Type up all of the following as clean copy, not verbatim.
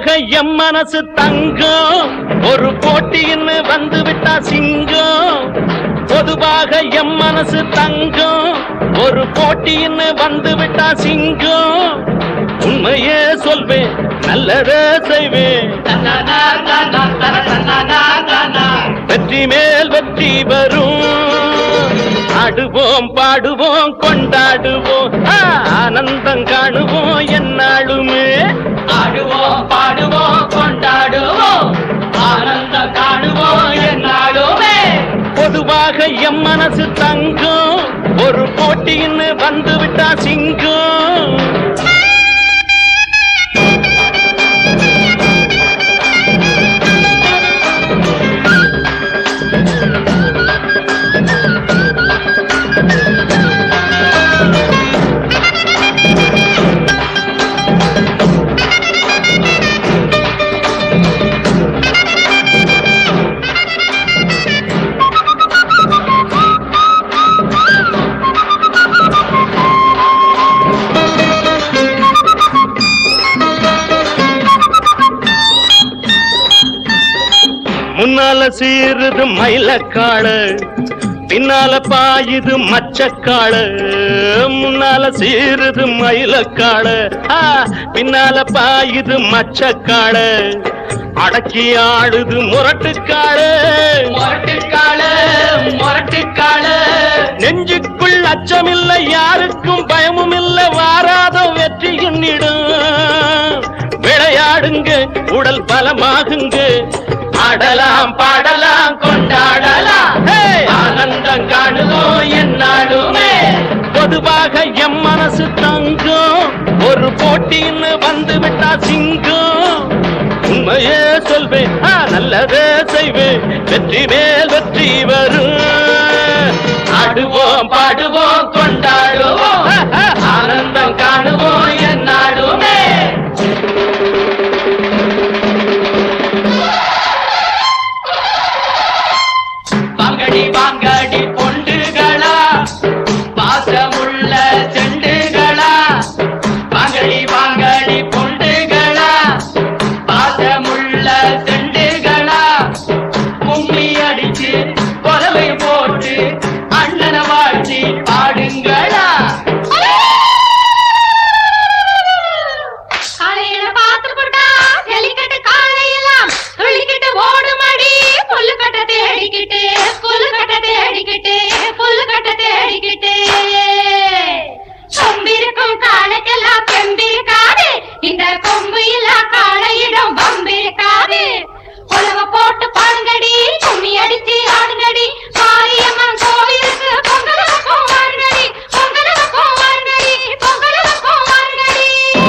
M மனசு தங்கம் ஒரு போட்டின்னு வந்து விட்டா சிங்கம். பொதுவாக எம் மனசு தங்கம் ஒரு போட்டின்னு வந்து விட்டா சிங்கம். உண்மையே சொல்வேன் நல்லதே செய்வேன். வெற்றி மேல் வெற்றி வரும். ஆடுவோம் பாடுவோம் கொண்டாடுவோம் ஆனந்தம் காணுவோம் என்னாலுமே. ஆடுவோம் பாடுவோம் கொண்டாடுவோம் ஆனந்தம் காணுவோம் என்னாலுமே. பொதுவாக எம் மனசு தங்கம் ஒரு போட்டின்னு வந்து விட்டா சிங்கம். முன்னால சீருது மயிலக்காடு பின்னால பாயுது மச்சக்காடு. முன்னால சீருது மயிலக்காடு பின்னால பாயுது மச்சக்காடு. அடக்கி ஆடுது முரட்டுக்காடு முரட்டுக்காடு முரட்டுக்காடு. நெஞ்சுக்குள் அச்சமில்லை யாருக்கும் பயமும் இல்லை வாராத வெற்றி எண்ணிடும். விளையாடுங்க உடல் பலமாகுங்க. ஆடலாம் பாடலாம் கொண்டாடலாம் ஆனந்தம் காணுவோம் என்னாலுமே. பொதுவாக எம் மனசு தங்கம் ஒரு போட்டின்னு வந்து விட்டா சிங்கம். உண்மையே சொல்வேன் நல்லதே செய்வேன் வெற்றி மேல் வெற்றி வரும். ஆடுவோம் பாடுவோம் கொண்டாடுவோம் ஆனந்தம் காணுவோம் என்னாலுமே. வாங்கடி வாங்கடி பொண்டுகளா பாசமுள்ள செண்டுகளா. வாங்கடி வாங்கடி பொண்டுகளா பாசமுள்ள செண்டுகளா. கும்மி அடிச்சு கொலவை போட்டு அண்ணனை வாழ்த்தி பாடுங்களா. காலையில பார்த்து போட்டா ஜல்லிக்கட்டு காலையெல்லாம் துள்ளிக்கிட்டு ஓடுமடி. புல்லுக்கட்டை தேடிக்கிட்டு புல்லுக்கட்டை தேடிக்கிட்டு புல்லுக்கட்டை தேடிக்கிட்டு. கொம்பிருக்கும் காலைக்கெல்லாம் பெம்பிருக்காது இந்த கொம்பு இல்ல காளையிடம் பம்பிருக்காது. உலக போட்டு பாடுங்கடி கும்மி அடிச்சு ஆடுங்கடி. மாரியம்மன் கோயிலுக்கு பொங்கலுக்கும் வாருங்கடி பொங்கலுக்கும் வாருங்கடி பொங்கலுக்கும் வாருங்கடி.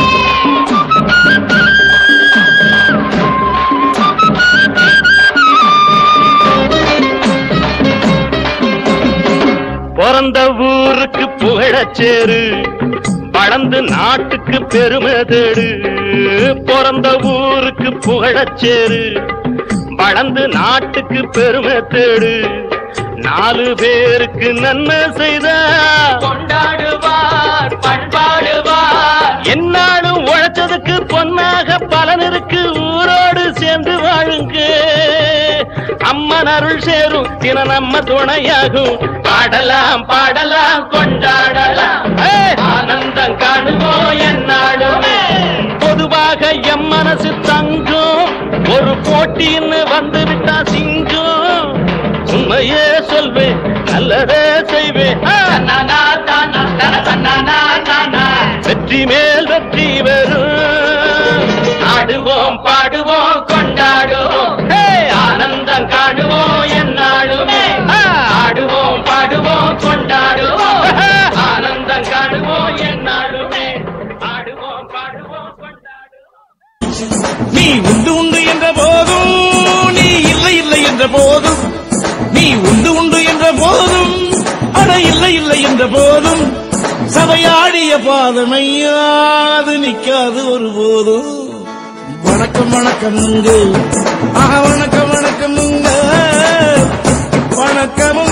பிறந்த ஊருக்கு புகழச்சேரு வளர்ந்து நாட்டுக்கு பெருமை தேடு. பிறந்த ஊருக்கு புகழச்சேரு வளர்ந்து நாட்டுக்கு பெருமை தேடு. 4 பேருக்கு நன்மை செய்த கொண்டாடுவார் பண்பாடுவார். என்னாலும் உழைச்சதுக்கு பொன்னாக பலன் இருக்கு. ஊரோடு சேர்ந்து வாழுங்க அம்மன் அருள் சேரும் தின நம்ம துணையாகும். பாடலாம் பாடலாம் கொண்டாடலாம் ஆனந்தம் காணுவோம் என்னாலுமே. பொதுவாக எம் மனசு தங்கம் ஒரு போட்டின்னு வந்து விட்டா சிங்கம். உண்மையே சொல்வேன் நல்லதே செய்வேன் வெற்றி மேல் வெற்றி வரும். ஆடுவோம் பாடுவோம் கொண்டாடுவோம் ஆனந்தம் காணுவோம் என்னாலுமே. ஆடுவோம் பாடுவோம் கொண்டாடுவோம் ஆனந்தம் காணுவோம் என்னாலுமே. ஆடுவோம் பாடுவோம் கொண்டாடுவோம். நீ உண்டு உண்டு என்ற போதும் நீ இல்லை இல்லை என்ற போதும். நீ உண்டு உண்டு என்ற போதும் அட இல்லை இல்லை என்ற போதும். சபையாடிய பாதமையாது நிக்காது ஒரு போதும். வணக்கம் வணக்கம் வணக்கம் வணக்கம் வணக்கம்